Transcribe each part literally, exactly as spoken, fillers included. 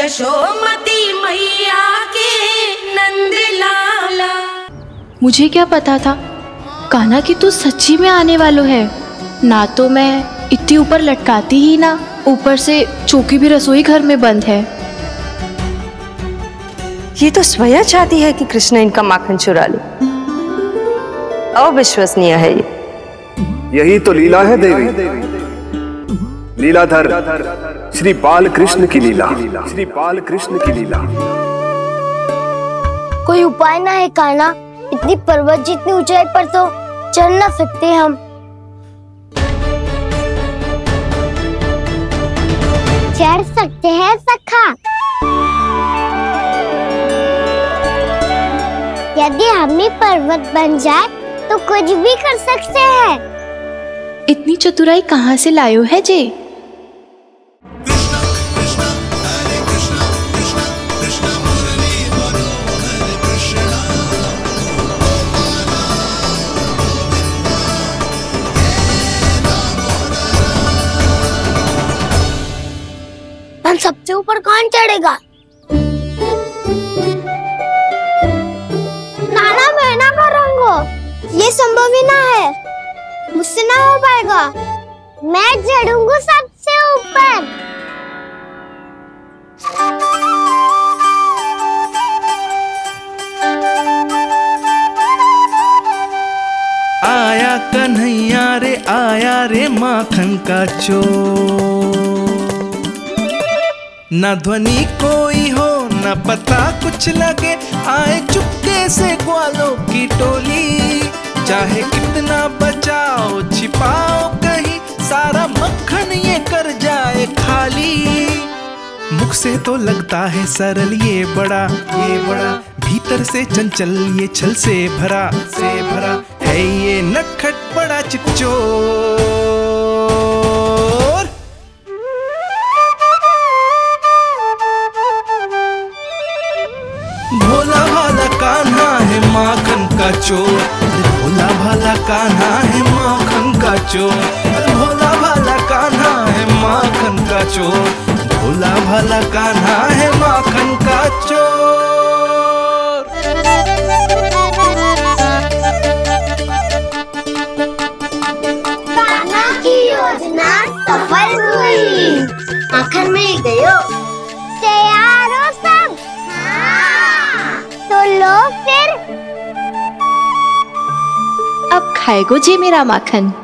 यशोमती मैया के नंद लाला। मुझे क्या पता था कान्हा कि तू सच्ची में आने वालो है। ना तो मैं इतनी ऊपर लटकाती ही ना, ऊपर से चौकी भी रसोई घर में बंद है। ये तो स्वयं चाहती है कि कृष्ण इनका माखन चुरा ले। अविश्वसनीय है ये। यही तो लीला है देवी, लीलाधर श्री बाल कृष्ण की लीला, श्री बाल कृष्ण की लीला। कोई उपाय ना है कान्हा? इतनी पर्वत जितनी ऊंचाई पर तो चढ़ ना सकते हम। चढ़ सकते हैं सखा, यदि हम ही पर्वत बन जाए तो कुछ भी कर सकते हैं। इतनी चतुराई कहाँ से लायो है जे? हम सबसे ऊपर कौन चढ़ेगा? नाना मैं ना करूँगा, ये संभव ही ना है, मुझसे ना हो पाएगा। मैं चढ़ूंगा सबसे ऊपर। आया कन्हैया रे आया रे माखन का चोर। न ध्वनि कोई हो न पता कुछ लगे, आए चुपके से ग्वालों की टोली। चाहे कितना बचाओ छिपाओ कहीं, सारा मक्खन ये कर जाए खाली। मुख से तो लगता है सरल ये बड़ा ये बड़ा, भीतर से चंचल ये छल से भरा से भरा है ये नटखट बड़ा चिच्चोर। भोला भाला कान्हा है माखन का चोर, भोला भाला कान्हा है माखन का चोर, भोला भाला कान्हा है माखन का चोर, भोला भाला कान्हा है माखन का चोर। कान्हा की योजना सफल हुई, माखन मिल गयो। तैयार हो सब? हाँ। तो लो फिर। अब खाएगो जे मेरा माखन।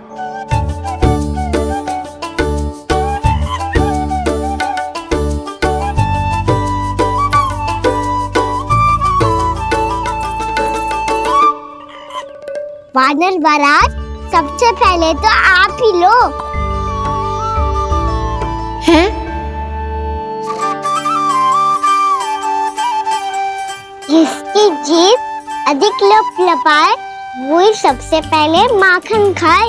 वानर महाराज, सबसे पहले तो आप ही लो। हैं? जिसकी जीभ अधिक लपलपाए वही सबसे पहले माखन खाए।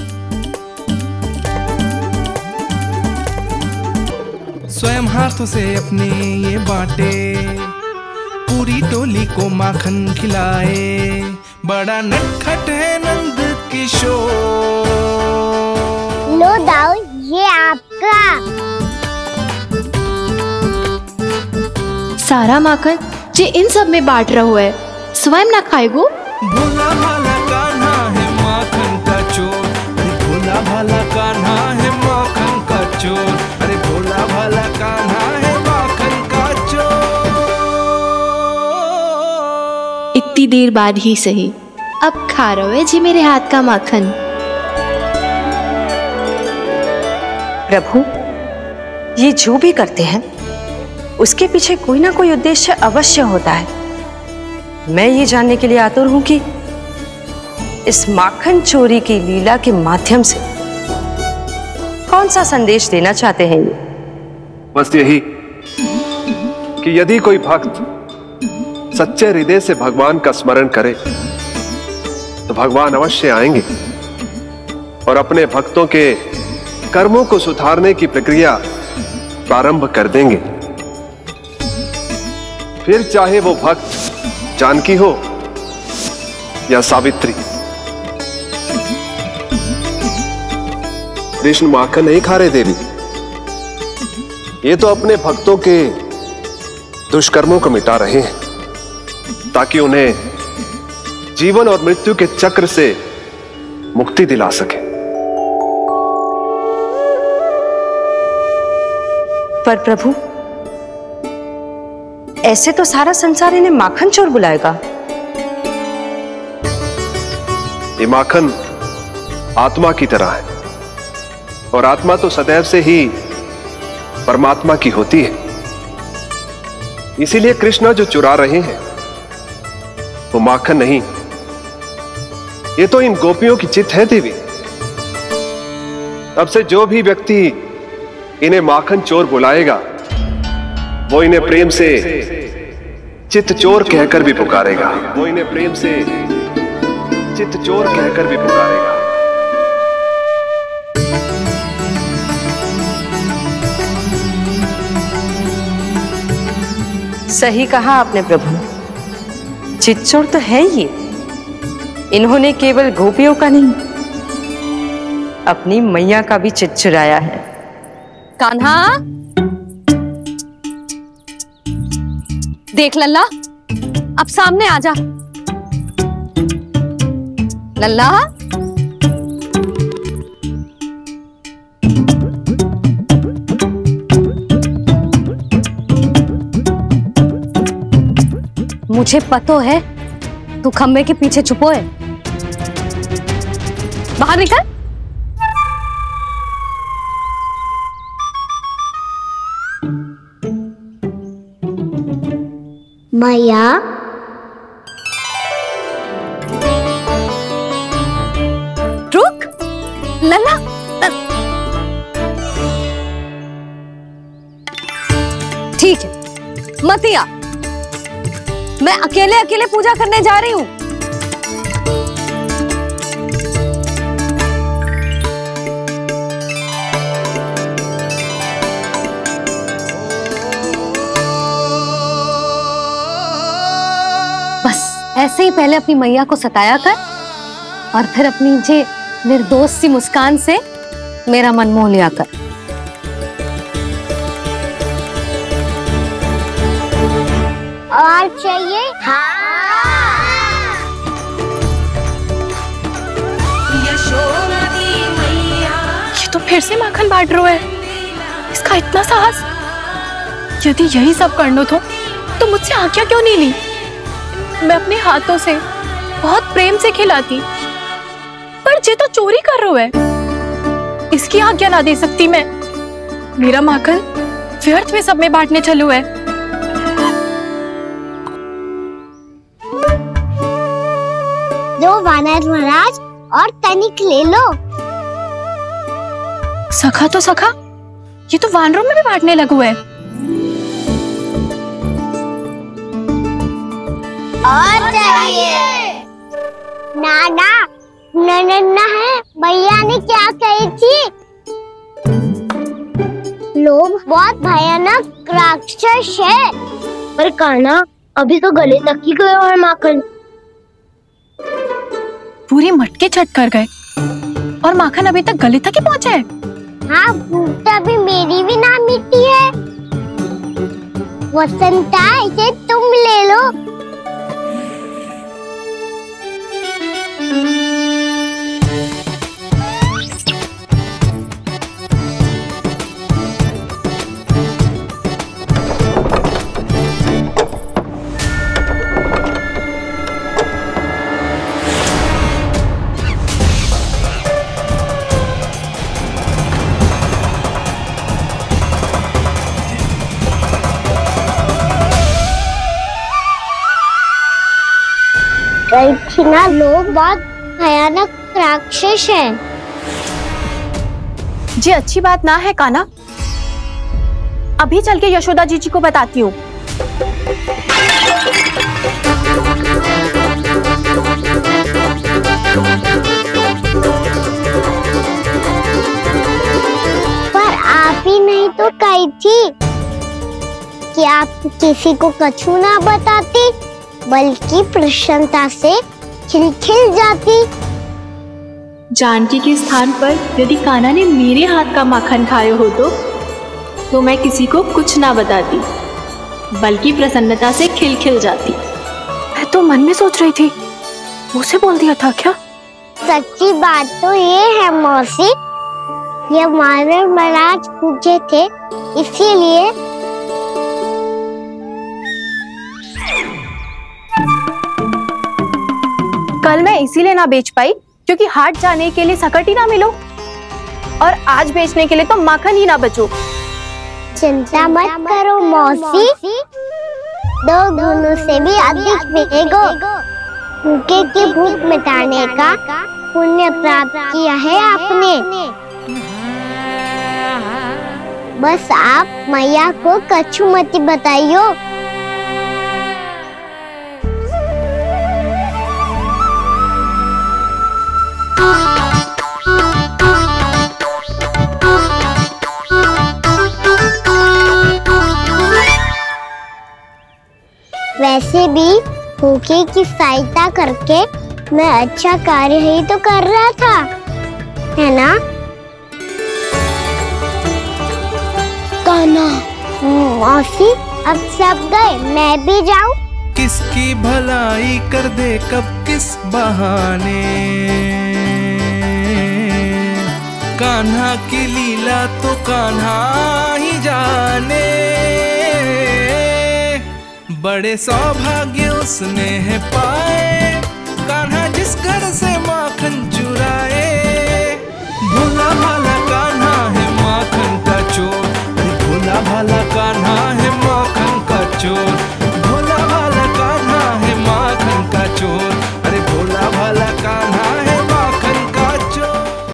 स्वयं हाथों से अपने ये बांटे, पूरी टोली को माखन खिलाए। बड़ा नटखट है नंद किशोर। लो दाऊ, ये आपका। सारा माखन जे इन सब में बांट रहो है, स्वयं ना खाएगो। भोला भाला कान्हा है माखन का चोर, अरे भोला भाला कान्हा है माखन का चोर, अरे भोला भाला कान्हा है माखन का चोर। इतनी देर बाद ही सही, अब खा रहे जी मेरे हाथ का माखन। प्रभु, ये जो भी करते हैं उसके पीछे कोई ना कोई उद्देश्य अवश्य होता है। मैं ये जानने के लिए आतुर हूं कि इस माखन चोरी की लीला के माध्यम से कौन सा संदेश देना चाहते हैं ये? बस यही कि यदि कोई भक्त सच्चे हृदय से भगवान का स्मरण करे तो भगवान अवश्य आएंगे और अपने भक्तों के कर्मों को सुधारने की प्रक्रिया प्रारंभ कर देंगे। फिर चाहे वो भक्त जानकी हो या सावित्री। कृष्ण माखन नहीं खा रहे देवी, ये तो अपने भक्तों के दुष्कर्मों को मिटा रहे हैं ताकि उन्हें जीवन और मृत्यु के चक्र से मुक्ति दिला सके। पर प्रभु, ऐसे तो सारा संसार इन्हें माखन चोर बुलाएगा। ये माखन आत्मा की तरह है और आत्मा तो सदैव से ही परमात्मा की होती है। इसीलिए कृष्ण जो चुरा रहे हैं वो माखन नहीं, ये तो इन गोपियों की चित्त है देवी। अब से जो भी व्यक्ति इन्हें माखन चोर बुलाएगा वो इन्हें प्रेम से चित्त चोर कहकर भी पुकारेगा। वो इन्हें प्रेम से चित्त चोर कहकर भी पुकारेगा। सही कहा आपने प्रभु, चित्त चोर तो है ये। इन्होंने केवल गोपियों का नहीं, अपनी मैया का भी चित्त चुराया है। कान्हा, देख लल्ला, अब सामने आ जा। लल्ला, मुझे पतो है तू खम्बे के पीछे छुपो है। बाहर निकल। मैया, रुक। लल्ला, ठीक है, मत आ। मैं अकेले अकेले पूजा करने जा रही हूँ। ऐसे ही पहले अपनी मैया को सताया कर और फिर अपनी जे निर्दोष सी मुस्कान से मेरा मन मोह लिया कर। और चाहिए? हाँ। यशोमती मैया। ये तो फिर से माखन बांट रहा है। इसका इतना साहस। यदि यही सब करना था तो मुझसे आज्ञा क्यों नहीं ली? मैं अपने हाथों से बहुत प्रेम से खिलाती, पर जे तो चोरी कर रहा है। इसकी आज्ञा ना दे सकती मैं। मेरा माखन व्यर्थ में सब में बांटने चलू है। दो वानर महाराज और तनिक ले लो। सखा तो सखा, ये तो वानरों में भी बांटने लगू है। और चाहिए? नाना, नन्ना है। भैया ने क्या कही थी? लोभ बहुत भयानक राक्षस है। पर कान्हा, अभी तो गले तक ही गया है माखन। पूरी मटके छट कर गए और माखन अभी तक गले तक ही पहुंचा है। हाँ, भूख तभी मेरी भी ना मिटी है। वसंता, इसे तुम ले लो। ना, लोग बहुत भयानक राक्षस हैं। जी अच्छी बात ना है कान्हा। अभी चल के यशोदा जी जी को बताती हूँ। पर आप ही नहीं तो कही थी कि आप किसी को कछु ना बताती, बल्कि प्रसन्नता से खिलखिल जाती। जानकी के स्थान पर यदि कान्हा ने मेरे हाथ का माखन खाया हो तो तो मैं किसी को कुछ ना बताती। बल्कि प्रसन्नता से खिलखिल जाती। मैं तो मन में सोच रही थी, मुझसे बोल दिया था क्या? सच्ची बात तो ये है मौसी, ये मानव महाराज पूछे थे, इसीलिए कल मैं इसीलिए ना बेच पाई क्योंकि हाट जाने के लिए सकट ही ना मिलो, और आज बेचने के लिए तो माखन ही ना बचो। चिंता मत करो मौसी, दो गुनों से भी अधिक बिकेगो। भूखे की भूख मिटाने का पुण्य प्राप्त किया है आपने। बस आप मैया को कछु मत बताइयो। वैसे भी भूखे की सहायता करके मैं अच्छा कार्य ही तो कर रहा था, है ना? कान्हा, मौसी अब सब गए, मैं भी जाऊं? किसकी भलाई कर दे कब किस बहाने, कान्हा की लीला तो कान्हा ही जाने। बड़े सौभाग्य उसने है पाए, कान्हा जिस घर से माखन चुराए। भोला भाला